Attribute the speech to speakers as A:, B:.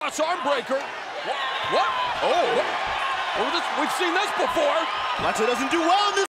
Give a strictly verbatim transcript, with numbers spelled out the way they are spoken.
A: That's arm breaker. What? What? Oh. What? Well, this, we've seen this before.
B: Alexa doesn't do well in this